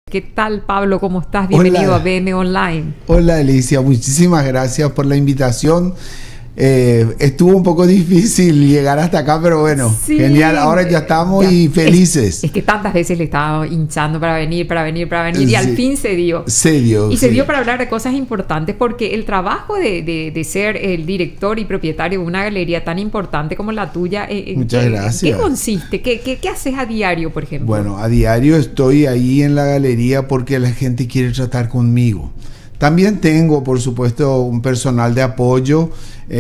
¿Qué tal, Pablo? ¿Cómo estás? Bienvenido a BM Online. Hola, Alicia. Muchísimas gracias por la invitación. Estuvo un poco difícil llegar hasta acá, pero bueno, sí, genial. Ahora ya estamos y felices. Es que tantas veces le estaba hinchando para venir y sí, al fin se dio. Se dio. Y se dio para hablar de cosas importantes, porque el trabajo de ser el director y propietario de una galería tan importante como la tuya, muchas gracias. ¿Qué consiste? ¿Qué haces a diario, por ejemplo? Bueno, a diario estoy ahí en la galería porque la gente quiere tratar conmigo. También tengo, por supuesto, un personal de apoyo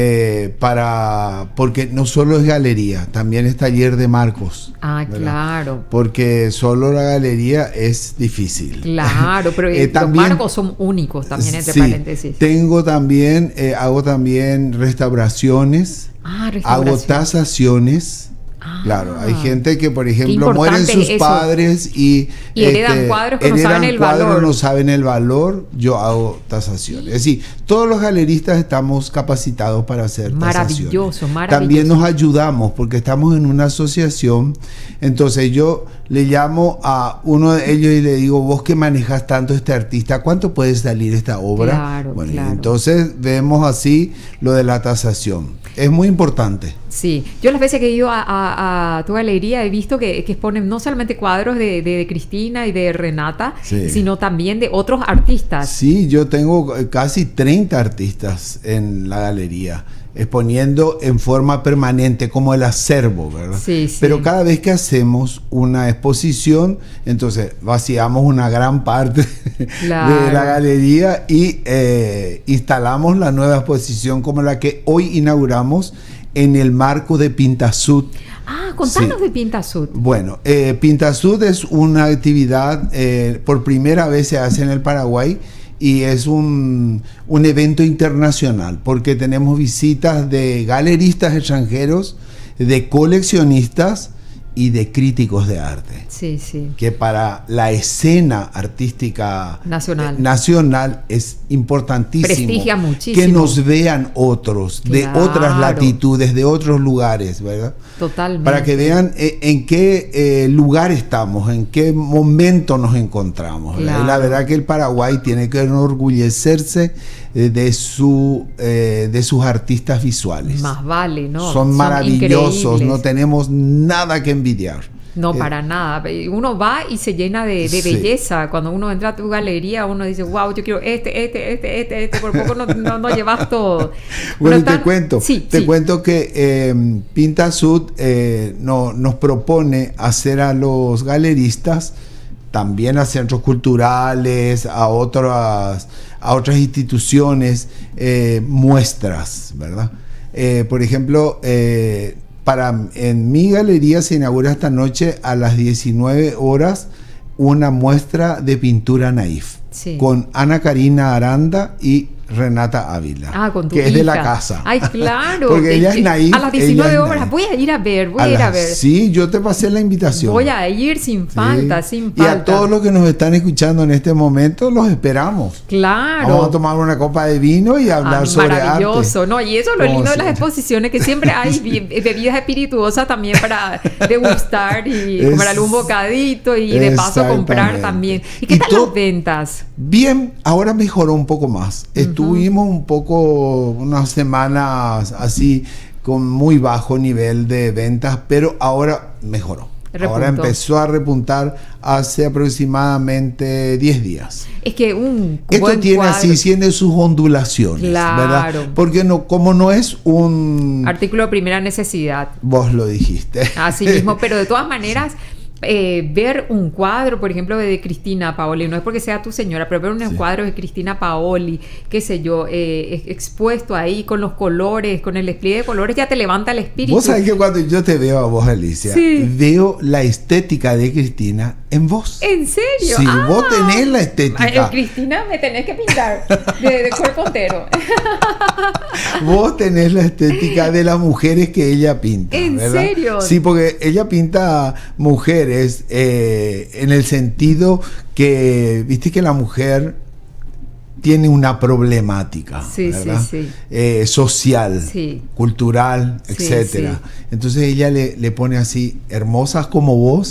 porque no solo es galería, también es taller de marcos. Ah, ¿verdad? Claro. Porque solo la galería es difícil. Claro, pero los marcos son únicos también, entre paréntesis. Tengo también, hago también restauraciones, hago tasaciones. Claro, hay gente que, por ejemplo, mueren sus padres y heredan cuadros que no saben el valor. Yo hago tasaciones. Es decir, todos los galeristas estamos capacitados para hacer tasaciones. Maravilloso. También nos ayudamos porque estamos en una asociación. Entonces yo le llamo a uno de ellos y le digo: vos que manejas tanto este artista, ¿cuánto puede salir esta obra? Claro, bueno, claro. Entonces vemos así lo de la tasación. Es muy importante. Sí, yo las veces que he ido a tu galería he visto que exponen no solamente cuadros de Cristina y de Renata, sino también de otros artistas. Sí, yo tengo casi 30 artistas en la galería, exponiendo en forma permanente, como el acervo, ¿verdad? Sí. Pero cada vez que hacemos una exposición, entonces vaciamos una gran parte de la galería y instalamos la nueva exposición, como la que hoy inauguramos en el marco de Pintasud. Contanos de Pintasud. Bueno, Pintasud es una actividad, por primera vez se hace en el Paraguay, y es un evento internacional, porque tenemos visitas de galeristas extranjeros, de coleccionistas y de críticos de arte. Sí. Que para la escena artística nacional es importantísimo. Prestigia muchísimo. Que nos vean otros, de otras latitudes, de otros lugares, ¿verdad? Totalmente. Para que vean en qué lugar estamos, en qué momento nos encontramos. Claro. Y la verdad que el Paraguay tiene que enorgullecerse de sus artistas visuales. Más vale, ¿no? Son maravillosos, increíbles. No tenemos nada que envidiar. No, para nada. Uno va y se llena de belleza. Cuando uno entra a tu galería, uno dice: wow, yo quiero este. Por poco no llevas todo. Bueno, te cuento que Pintasud nos propone hacer a los galeristas, también a centros culturales, a otras instituciones, muestras, ¿verdad? Por ejemplo, en mi galería se inaugura esta noche a las 19 horas una muestra de pintura naif con Ana Karina Aranda y Renata Ávila, con tu que hija. es de la casa. Ay, claro. Porque ella es naif. A las 19 horas voy a ir a ver, Sí, yo te pasé la invitación. Voy a ir sin falta. Y a todos los que nos están escuchando en este momento, los esperamos. Claro. Vamos a tomar una copa de vino y hablar sobre arte. Maravilloso, ¿no? Y eso es lo lindo de las exposiciones, que siempre hay bebidas espirituosas también para degustar y comer algún bocadito y de paso comprar también. ¿Y qué tal las ventas? Bien, ahora mejoró un poco más. Estuvimos unas semanas así con muy bajo nivel de ventas, pero ahora mejoró. Ahora empezó a repuntar hace aproximadamente 10 días. Es que esto tiene sus ondulaciones, ¿verdad? Porque como no es un artículo de primera necesidad. Vos lo dijiste. Así mismo, pero de todas maneras, ver un cuadro, por ejemplo, de Cristina Paoli, no es porque sea tu señora, pero ver un cuadro de Cristina Paoli, qué sé yo, expuesto ahí con los colores, con el despliegue de colores, ya te levanta el espíritu. Vos sabés que cuando yo te veo a vos, Alicia, veo la estética de Cristina en vos. ¿En serio? Sí, vos tenés la estética. Cristina, me tenés que pintar de cuerpo entero. Vos tenés la estética de las mujeres que ella pinta. ¿En serio? Sí, porque ella pinta mujeres en el sentido que, viste que la mujer tiene una problemática, ¿verdad? Social, cultural, etcétera. Entonces ella le pone así: hermosas como vos.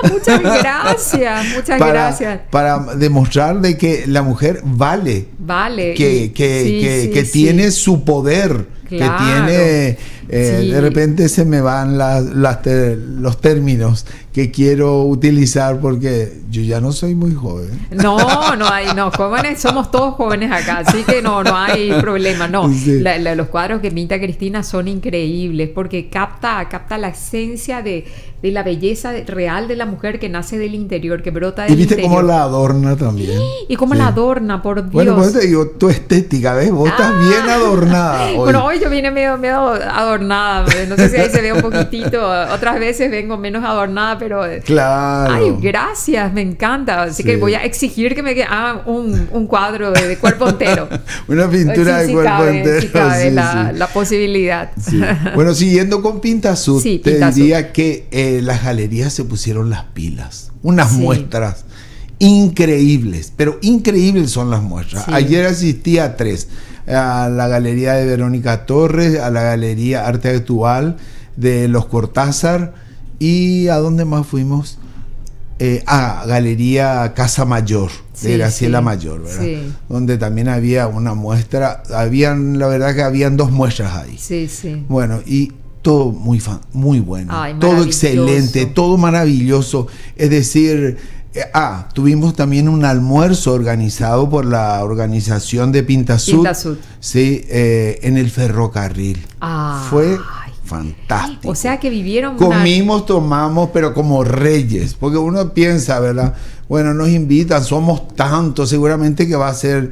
muchas gracias, muchas gracias. Para demostrar de que la mujer vale. Que tiene su poder. Claro. Que tiene, de repente se me van los términos que quiero utilizar porque yo ya no soy muy joven. No, jóvenes, somos todos jóvenes acá, así que no hay problema, no. Sí. Los cuadros que pinta Cristina son increíbles porque capta la esencia de la belleza real de la mujer que nace del interior, que brota del interior. Y viste cómo la adorna también. Y cómo la adorna, por Dios. Bueno, pues te digo, tu estética, ¿ves? Vos estás bien adornada hoy. Bueno, hoy yo vine medio adornada, no sé si ahí se ve un poquitito, otras veces vengo menos adornada, pero... Claro. Ay, gracias, me encanta. Así que voy a exigir que me hagan un cuadro de cuerpo entero. Una pintura de cuerpo entero. Sí cabe la posibilidad. Sí. Bueno, siguiendo con Pinta Sud, te diría que las galerías se pusieron las pilas. Unas muestras increíbles, pero increíbles son las muestras. Ayer asistí a 3. A la galería de Verónica Torres, a la galería Arte Actual de los Cortázar y ¿a dónde más fuimos? Galería Casa Mayor de Graciela Mayor, ¿verdad? Sí. Donde también había una muestra, la verdad que habían 2 muestras ahí. Sí. Bueno, y todo muy bueno. Ay, todo excelente, todo maravilloso. Es decir, tuvimos también un almuerzo organizado por la organización de Pinta Sud. Sí, en el ferrocarril. Fue fantástico. O sea que vivieron... Comimos, tomamos, pero como reyes. Porque uno piensa, ¿verdad? Bueno, nos invitan, somos tantos, seguramente que va a ser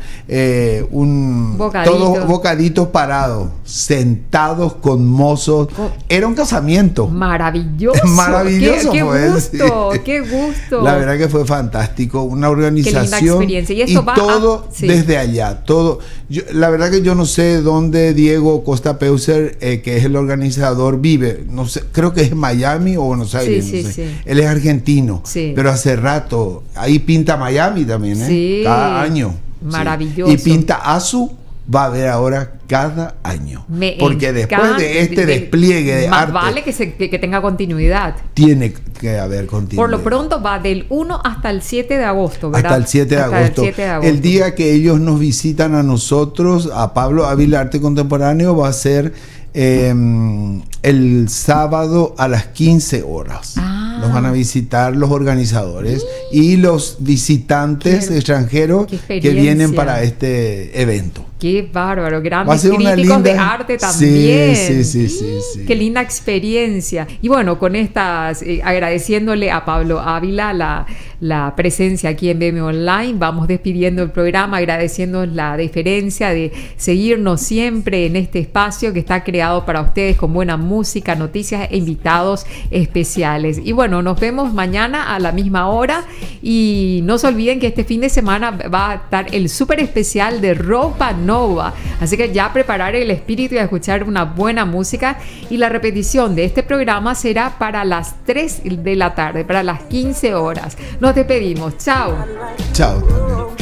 todos bocaditos parados, sentados con mozos. Era un casamiento. Maravilloso. Maravilloso. Qué gusto. La verdad que fue fantástico, una organización. Qué linda experiencia. Y todo desde allá, todo. La verdad que yo no sé dónde Diego Costa Peuser, que es el organizador, vive. No sé, creo que es en Miami o Buenos Aires. No sé. Él es argentino, pero hace rato. Ahí pinta Miami también, cada año. Maravilloso. Y pinta Azu va a haber ahora cada año. Porque después de este despliegue de arte... Más vale que tenga continuidad. Tiene que haber continuidad. Por lo pronto va del 1 hasta el 7 de agosto, ¿verdad? Hasta el 7 de agosto. El día que ellos nos visitan a nosotros, a Pablo Ávila Arte Contemporáneo, va a ser el sábado a las 15 horas. Nos van a visitar los organizadores y los visitantes extranjeros que vienen para este evento. Qué bárbaro, grandes críticos de arte también. Sí. Qué linda experiencia. Y bueno, con estas, agradeciéndole a Pablo Ávila la presencia aquí en BM Online, vamos despidiendo el programa, agradeciendo la deferencia de seguirnos siempre en este espacio que está creado para ustedes con buena música, noticias e invitados especiales. Y bueno, nos vemos mañana a la misma hora y no se olviden que este fin de semana va a estar el súper especial de Ropa Nova, así que ya preparar el espíritu y a escuchar una buena música, y la repetición de este programa será para las 3 de la tarde, para las 15 horas. Nos despedimos, chao. Chao.